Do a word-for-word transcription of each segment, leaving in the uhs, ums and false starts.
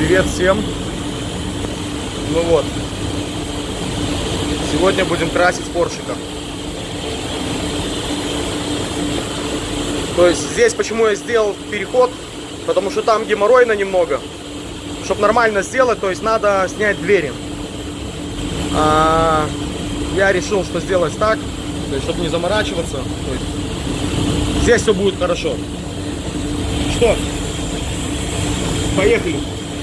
Привет всем! Ну вот, сегодня будем красить поршика. То есть здесь почему я сделал переход, потому что там геморройно немного. Чтобы нормально сделать, то есть надо снять двери. А, я решил, что сделать так, то есть, чтобы не заморачиваться. То есть, здесь все будет хорошо. Что? Поехали!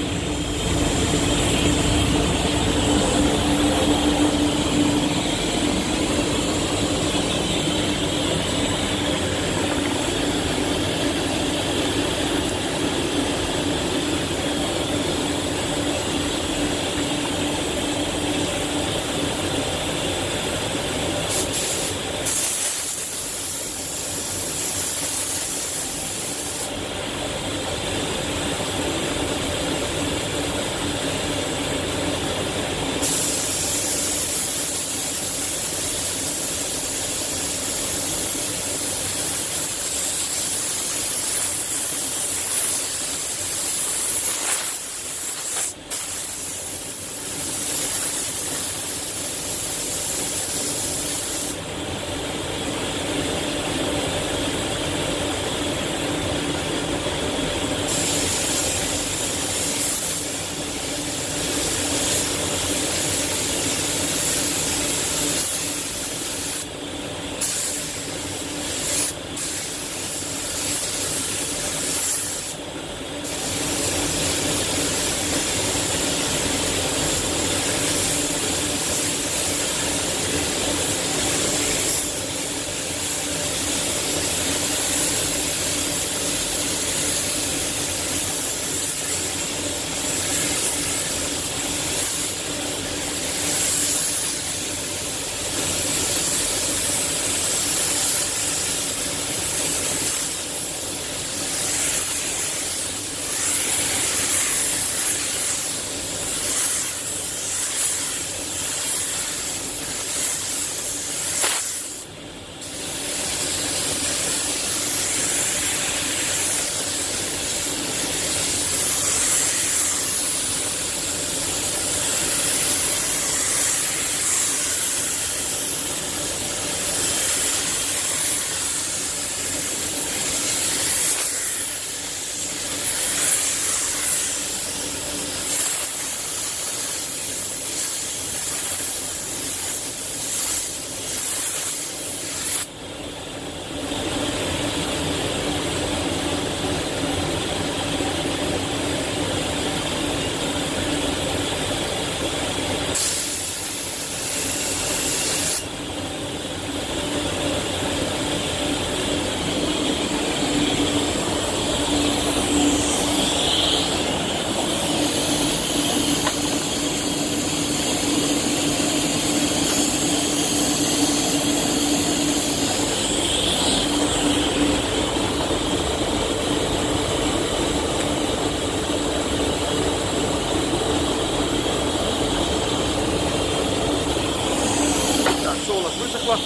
Высохло.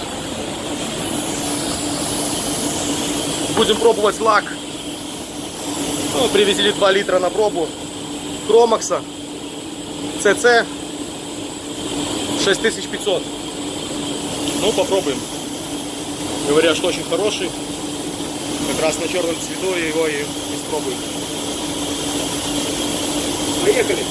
Будем пробовать лак. Ну, привезли два литра на пробу Кромакса си си шесть тысяч пятьсот. Ну, попробуем. Говорят, что очень хороший. Как раз на черном цвету его и испробуем. Поехали!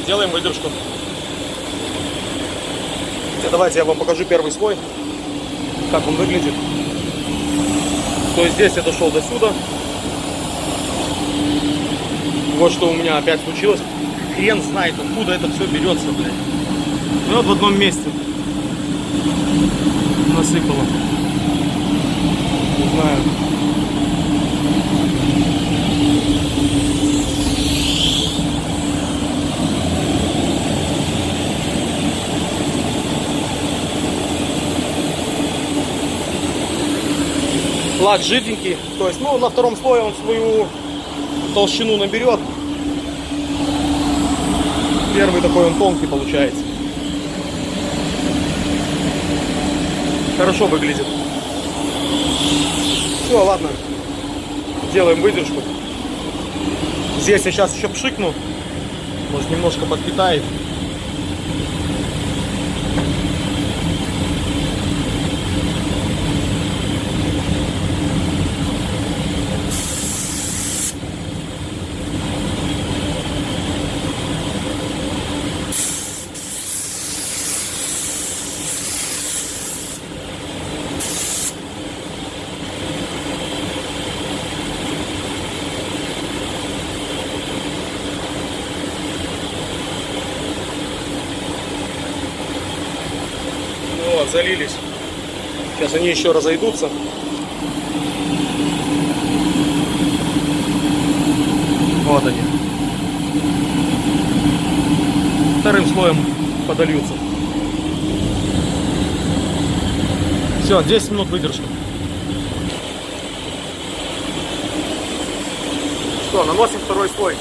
Делаем выдержку. Давайте я вам покажу первый слой, как он выглядит. То есть здесь я дошел до сюда. Вот что у меня опять случилось. Хрен знает, откуда это все берется, блядь. Ну вот в одном месте насыпало. Не знаю. Лак жиденький, то есть, ну, на втором слое он свою толщину наберет. Первый такой он тонкий получается. Хорошо выглядит. Все, ладно. Делаем выдержку. Здесь я сейчас еще пшикну. Может, немножко подпитает. Вот, залились. Сейчас они еще разойдутся. Вот они. Вторым слоем подольются. Все, десять минут выдержка. Что, наносим второй слой.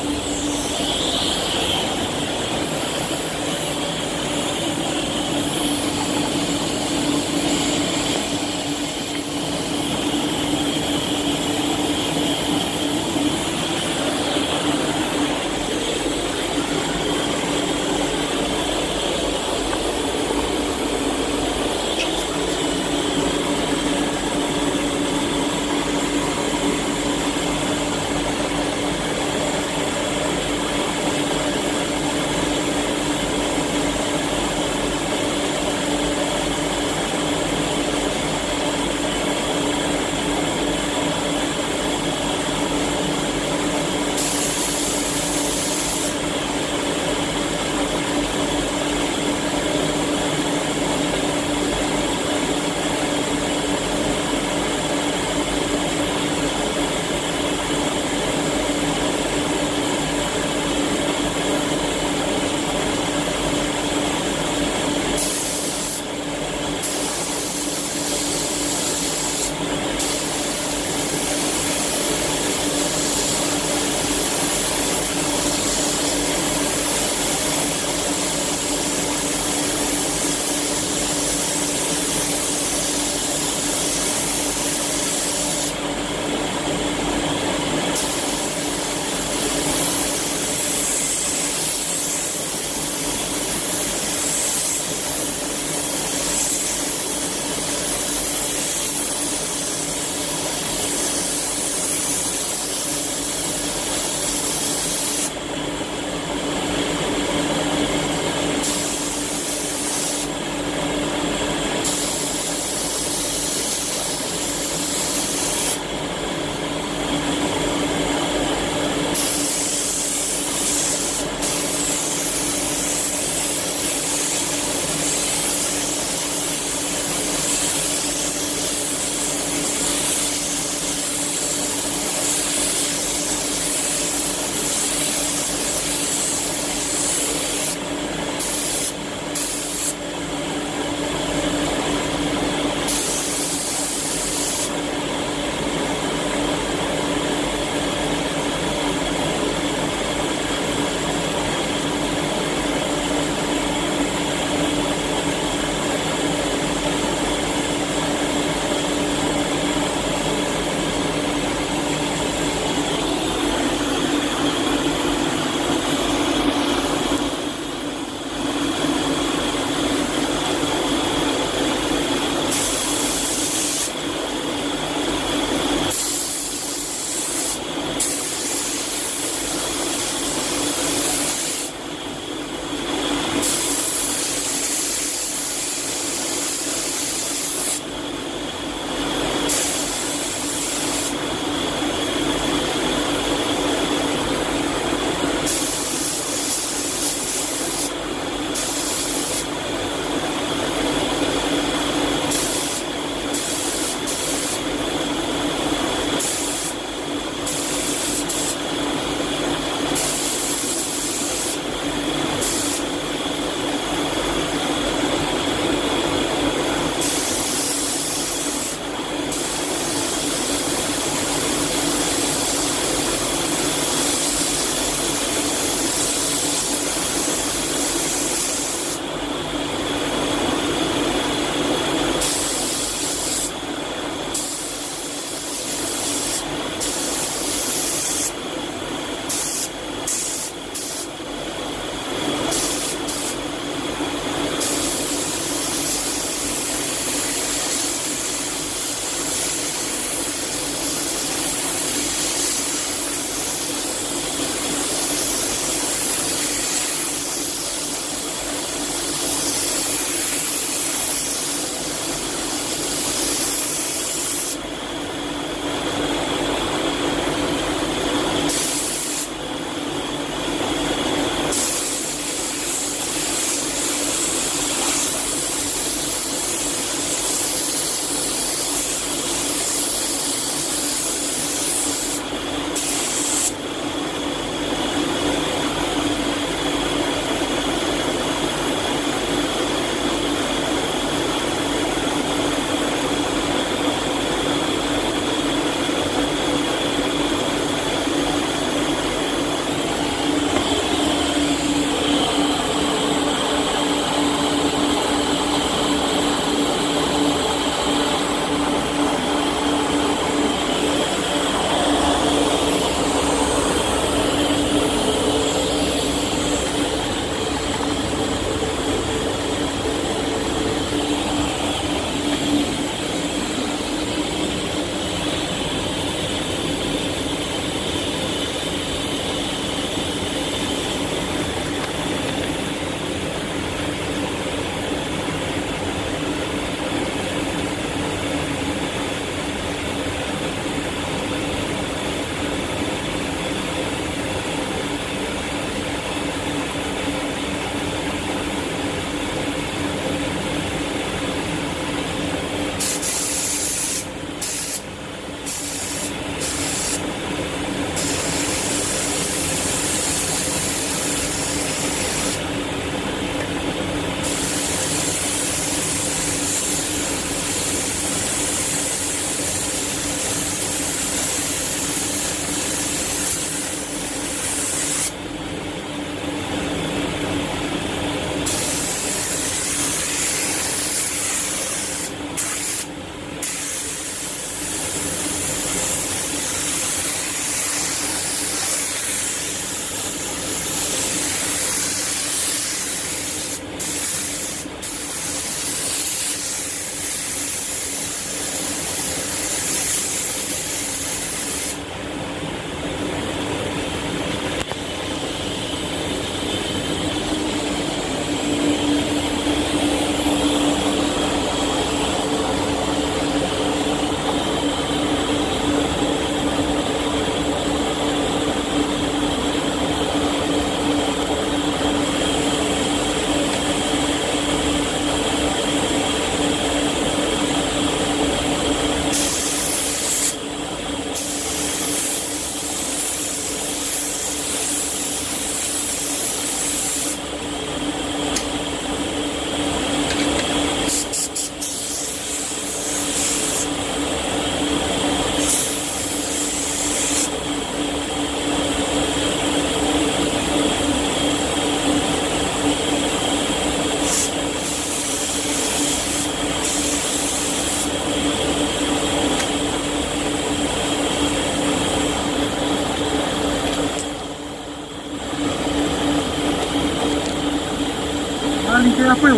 Пропыл.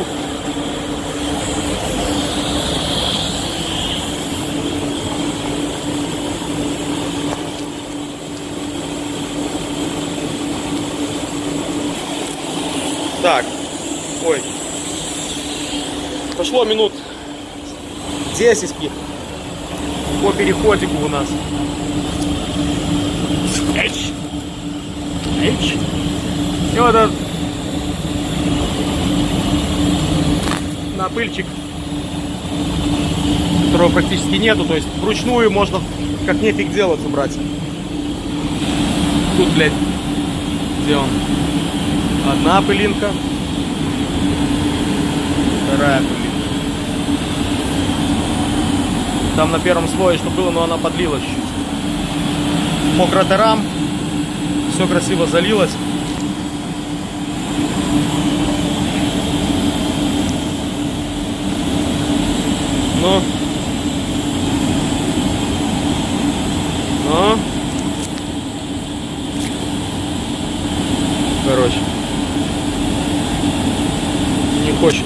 Так, ой, прошло минут десять по переходику у нас. Эч. Эч. И вот этот напыльчик, которого практически нету, то есть вручную можно как нефиг делать убрать. Тут, блядь, где он? Одна пылинка, вторая пылинка. Там на первом слое что было, но она подлилась чуть-чуть. По кратерам все красиво залилось. Ну, ну, короче. Не хочет.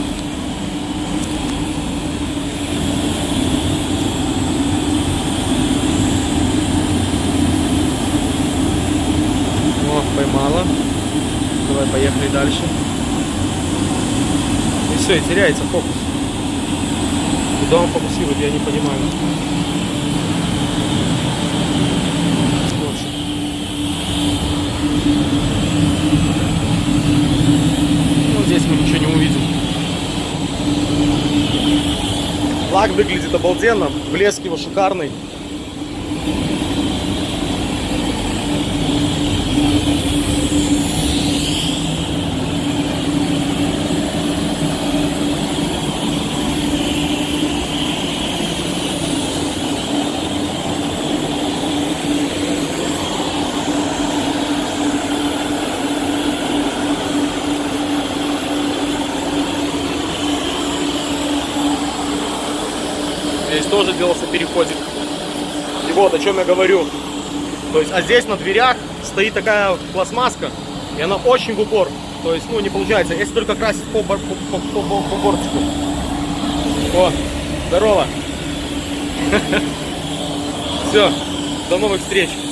О, поймала. Давай, поехали дальше. И все, и теряется фокус. Куда он фокусирует, я не понимаю. Ну, здесь мы ничего не увидим. Лак выглядит обалденно, блеск его шикарный. Здесь тоже делался переходик. И вот о чем я говорю. То есть, а здесь на дверях стоит такая пластмасска, и она очень в упор. То есть, ну, не получается, если только красить по, по, по, по, по, по бортику. О, здорово. Все, до новых встреч.